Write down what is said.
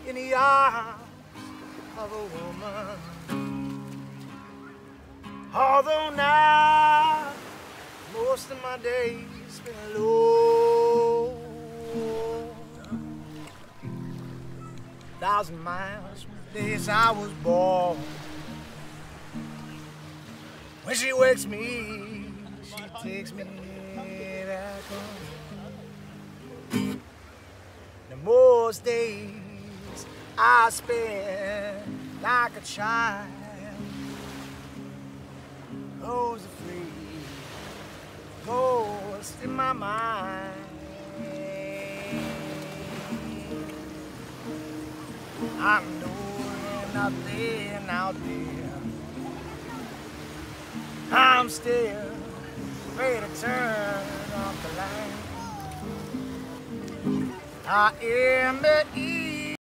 in the arms of a woman. Although now most of my days been alone, 1,000 miles from the days I was born. When she wakes me, she takes me back home. The most days I spend like a child, those are free ghosts in my mind. I know there's nothing out there. I'm still ready to turn off the light. I am at ease.